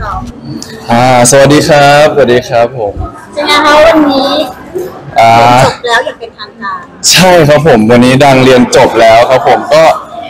2 สวัสดีครับสวัสดีครับผมเป็นไงคะวันนี้จบแล้วอย่างเป็นทางการใช่ครับผมวันนี้ดังเรียนจบแล้วครับผมก็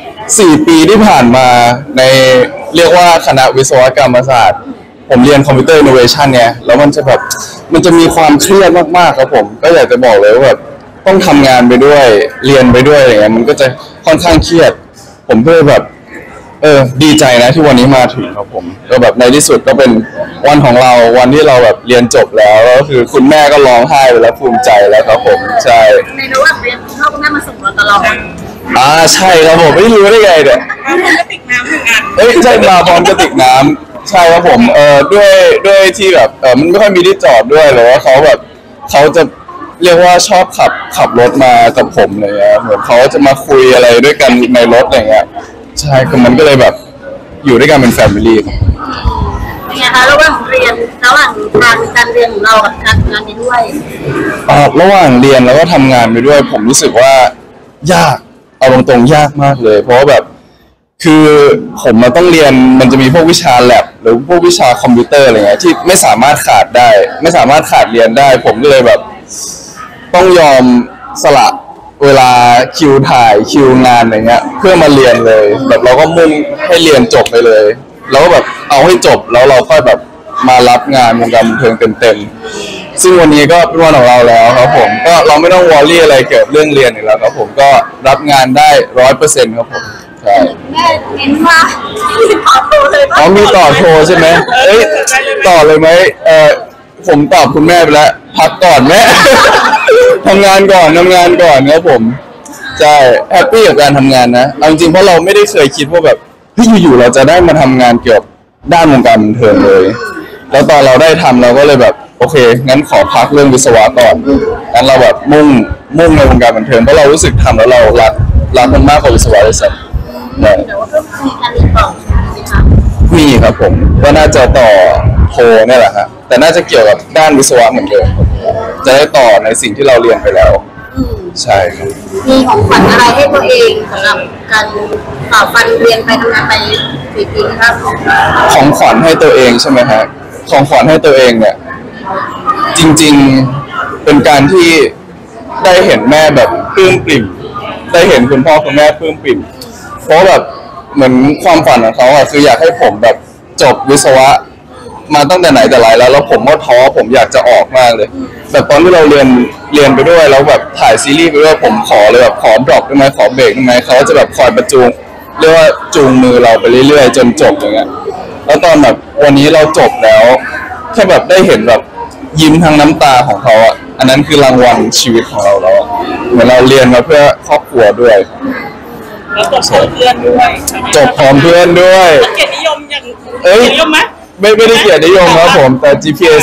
4 ปีที่ผ่านมาในเรียกว่าคณะวิศวกรรมศาสตร์ผมเรียนคอมพิวเตอร์อินโนเวชันเนี่ยแล้วมันจะมีความเครียดมากๆครับผมก็อยากจะบอกเลยว่าแบบต้องทำงานไปด้วยเรียนไปด้วยอย่างเงี้ยมันก็จะค่อนข้างเครียดผมก็เลยแบบดีใจนะที่วันนี้มาถึงครับผมก็แบบในที่สุดก็เป็นวันของเราวันที่เราแบบเรียนจบแล้วก็คือคุณแม่ก็ร้องไห้ไปแล้วภูมิใจแล้วครับผมใช่ในระหว่างเรียนคุณพ่อคุณแม่มาส่งเราตลอดใช่ครับผมไม่รู้ได้ไงเนี่ยกระติกน้ำเหมือนกันใช่มาพร้อมกระติกน้ำใช่ครับผมด้วยที่แบบมันไม่ค่อยมีที่จอดด้วยหรือว่าเขาจะเรียกว่าชอบขับรถมากับผมเลยเหมือนเขาจะมาคุยอะไรด้วยกันในรถอะไรเงี้ยใช่คือมันก็เลยแบบอยู่ด้วยกันเป็นแฟมิลี่ครับเป็นไงคะระหว่างทางการเรียนของเรากับการทำงานไปด้วยระหว่างเรียนแล้วก็ทำงานไปด้วยผมรู้สึกว่ายากเอาตรงๆยากมากเลยเพราะแบบคือผมมาต้องเรียนมันจะมีพวกวิชาแลบหรือพวกวิชาคอมพิวเตอร์อะไรเงี้ยที่ไม่สามารถขาดได้ไม่สามารถขาดเรียนได้ผมก็เลยแบบต้องยอมสละเวลาคิวถ่ายคิวงานอะไรเงี้ยเพื่อมาเรียนเลยแบบเราก็มุ่งให้เรียนจบไปเลยแล้วก็แบบเอาให้จบแล้วเราค่อยแบบมารับงานวงการบันเทิงเต็มๆซึ่งวันนี้ก็เป็นวันของเราแล้วครับผมก็เราไม่ต้องวอรี่อะไรเกี่ยวกับเรื่องเรียนอีกแล้วครับผมก็รับงานได้100%ครับผมใช่แม่เน้นว่ามีต่อโทรเลยมีต่อโทรใช่ไหมต่อเลยไหมผมตอบคุณแม่ไปแล้วพักก่อนแม่ ทำงานก่อนครับผมใช่แฮปปี้กับการทำงานนะเอาจริงเพราะเราไม่ได้เคยคิดว่าแบบอยู่ๆเราจะได้มาทำงานเกี่ยวกับด้านวงการบันเทิงเลยแล้วตอนเราได้ทำเราก็เลยแบบโอเคงั้นขอพักเรื่องวิศวะก่อนงั้นเราแบบมุ่งในวงการบันเทิงเพราะเรารู้สึกทำแล้วเรารักมันมากกว่าวิศวะเลยสักแต่ว่าก็มีการเรียนต่อใช่ไหมคะมีครับผมก็น่าจะต่อโทนี่แหละครับแต่น่าจะเกี่ยวกับด้านวิศวะเหมือนเดิมจะได้ต่อในสิ่งที่เราเรียนไปแล้วใช่ครับมีของขวัญอะไรให้ตัวเองสำหรับการฝ่าฟันเรียนไปทำงานไป4 ปีครับของขวัญให้ตัวเองใช่ไหมฮะของขวัญให้ตัวเองเนี่ยจริงๆเป็นการที่ได้เห็นแม่แบบปลื้มปริ่มได้เห็นคุณพ่อคุณแม่ปลื้มปริ่มเพราะแบบเหมือนความฝันของเขาคืออยากให้ผมแบบจบวิศวะมาตั้งแต่ไหนแต่ไรแล้วผมก็ท้อผมอยากจะออกมากเลยแบบตอนที่เราเรียนไปด้วยแล้วแบบถ่ายซีรีส์ไปด้วยผมขอเลยแบบขอดรอปได้ไหมขอเบรกได้ไหมเขาจะแบบคอยประจูงเรียกว่าจูงมือเราไปเรื่อยๆจนจบอย่างเงี้ยแล้วตอนแบบวันนี้เราจบแล้วแค่แบบได้เห็นแบบยิ้มทางน้ำตาของเขาอันนั้นคือรางวัลชีวิตของเราแล้วเหมือนเราเรียนมาเพื่อครอบครัวด้วยแล้วจบพร้อมเพื่อนด้วยจบพร้อมเพื่อนด้วยเกียรตินิยมอย่างเกียรตินิยมไหมไม่ได้เกียรตินิยมครับผมแต่ GPA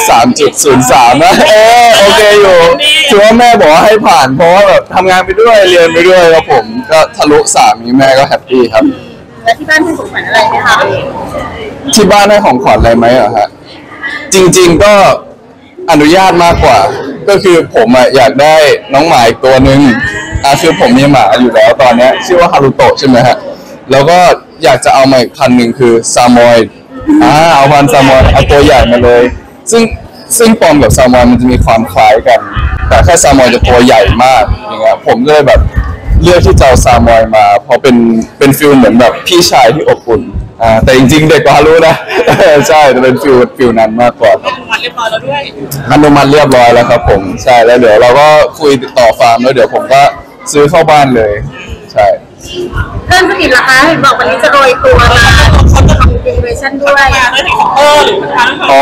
3.03 นะโอเคอยู่ถือว่าแม่บอกว่าให้ผ่านเพราะว่าแบบทำงานไปด้วยเรียนไปด้วยครับผมก็ทะลุ3นี้แม่ก็แฮปปี้ครับแล้วที่บ้านให้ของขวัญอะไรไหมคะที่บ้านให้ของขวัญอะไรไหมฮะจริงๆก็อนุญาตมากกว่าก็คือผมอยากได้น้องหมาอีกตัวนึงคือผมมีหมาอยู่แล้วตอนนี้ชื่อว่าฮารุโตะใช่ไหมฮะแล้วก็อยากจะเอามาอีกพันหนึ่งคือซามอยเอาพันซามอยเอาตัวใหญ่มาเลยซึ่งปอมกับซามอยมันจะมีความคล้ายกันแต่แค่ซามอยจะตัวใหญ่มากอย่างเงี้ยผมก็เลยแบบเลือกที่จะเอาซามอยมาเพราะเป็นฟิลเหมือนแบบพี่ชายที่อบอุ่นแต่จริงๆเด็กกว่ารู้นะใช่จะเป็นฟิลนั้นมากกว่าอนุมัติเรียบร้อยแล้วด้วยอนุมัติเรียบร้อยแล้วครับผมใช่แล้วเดี๋ยวเราก็คุยติดต่อฟาร์มแล้วเดี๋ยวผมก็ซื้อเข้าบ้านเลยใช่เพื่อนสนิทเหรอคะเห็นบอกวันนี้จะโรยตัวมาเขาจะทำอินโนเวชั่นด้วยอ๋อ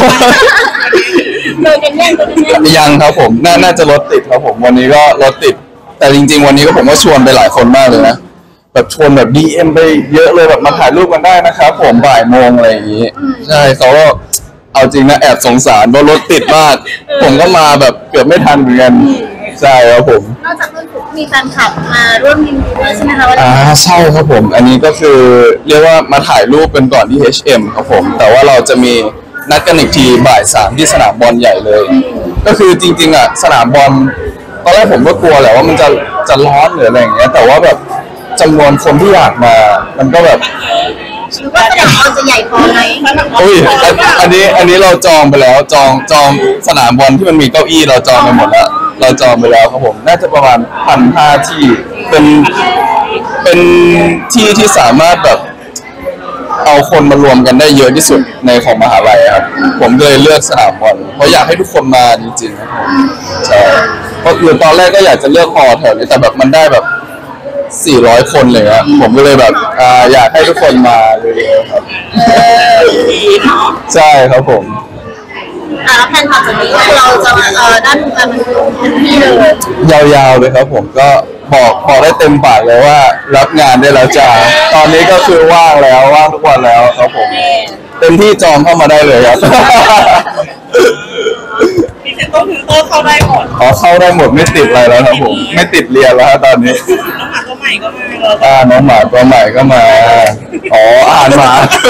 โดยกันยังครับผมน่าจะรถติดครับผมวันนี้ก็รถติดแต่จริงๆวันนี้ก็ผมก็ชวนไปหลายคนมากเลยนะแบบชวนแบบ DM ไปเยอะเลยแบบมาถ่ายรูปกันได้นะครับผมบ่ายโมงอะไรอย่างนี้ใช่เขาก็เอาจริงนะแอบสงสารเพราะรถติดมากผมก็มาแบบเกือบไม่ทันเหมือนกันใช่ครับผมนอกจากเรื่องมีแฟนคลับมาร่วมยินดีด้วยใช่ไหมคะว่าใช่ครับผมอันนี้ก็คือเรียกว่ามาถ่ายรูปกันก่อนที่ HM ครับผมแต่ว่าเราจะมีนัดกันอีกทีบ่าย 3ที่สนามบอลใหญ่เลยก็คือจริงๆสนามบอลตอนแรกผมก็กลัวแหละว่ามันจะร้อนหรืออะไรอย่างเงี้ยแต่ว่าแบบจำนวนคนที่อยากมามันก็แบบหรือว่าสนามบอลจะใหญ่พอไหมอุ้ยอันนี้เราจองไปแล้วจองสนามบอลที่มันมีเก้าอี้เราจองไปหมดแล้วเราจองไปแล้วครับผมน่าจะประมาณ1,500ที่เป็นที่ที่สามารถแบบเอาคนมารวมกันได้เยอะที่สุดในของมหาลัยครับผมก็เลยเลือกสนามบอลเพราะอยากให้ทุกคนมาจริงๆครับผมใช่เพราะคือตอนแรกก็อยากจะเลือกฮอลล์แถวนี้แต่แบบมันได้แบบ400 คนเลยครับผมก็เลยแบบอยากให้ทุกคนมาเลยครับใช่ครับผมแล้วแผนถัดจากนี้เราจะด้านการมันเต็มที่เลยยาวๆเลยครับผมก็บอกได้เต็มปากเลยว่ารับงานได้แล้วจ้าตอนนี้ก็คือว่างแล้วว่างทุกวันแล้วครับผมเต็มที่จองเข้ามาได้เลยครับมีเซ็นต้องถึงโต๊ะเข้าได้หมดขอเข้าได้หมดไม่ติดอะไรแล้วครับผมไม่ติดเรียนแล้วครับตอนนี้น้องหมาตัวใหม่ก็มาเราน้องหมาตัวใหม่ก็มาอ๋ออ่านมา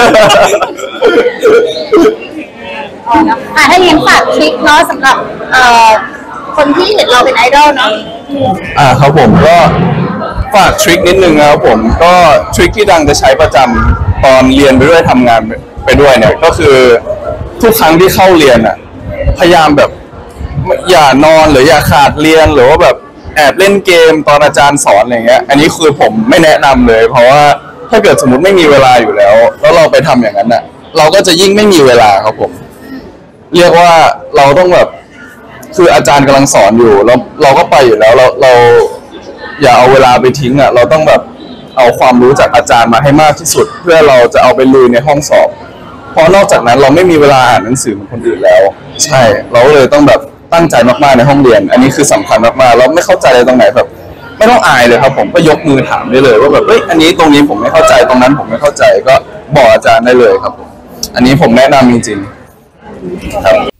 ถ้าเลี้ยงฝากทริคเนาะสำหรับคนที่เห็นเราเป็นไอดอลเนาะครับผมก็ฝากทริคนิดนึงนะครับผมก็ทริคที่ดังจะใช้ประจำตอนเรียนไปด้วยทำงานไปด้วยเนี่ยก็คือทุกครั้งที่เข้าเรียนอ่ะพยายามแบบอย่านอนหรืออย่าขาดเรียนหรือว่าแบบแอบเล่นเกมตอนอาจารย์สอนอะไรเงี้ยอันนี้คือผมไม่แนะนำเลยเพราะว่าถ้าเกิดสมมติไม่มีเวลาอยู่แล้วเราไปทำอย่างนั้นอ่ะเราก็จะยิ่งไม่มีเวลาครับผมเรียกว่าเราต้องแบบคืออาจารย์กำลังสอนอยู่เราก็ไปอยู่แล้วเราอย่าเอาเวลาไปทิ้งอ่ะเราต้องแบบเอาความรู้จากอาจารย์มาให้มากที่สุดเพื่อเราจะเอาไปลุยในห้องสอบเพราะนอกจากนั้นเราไม่มีเวลาอ่านหนังสือเหมือนคนอื่นแล้วใช่เราก็เลยต้องแบบตั้งใจมากๆในห้องเรียนอันนี้คือสำคัญมากๆเราไม่เข้าใจอะไรตรงไหนแบบไม่ต้องอายเลยครับผมก็ยกมือถามได้เลยว่าแบบเอ้ยอันนี้ตรงนี้ผมไม่เข้าใจตรงนั้นผมไม่เข้าใจก็บอกอาจารย์ได้เลยครับผมอันนี้ผมแนะนำจริงๆครับ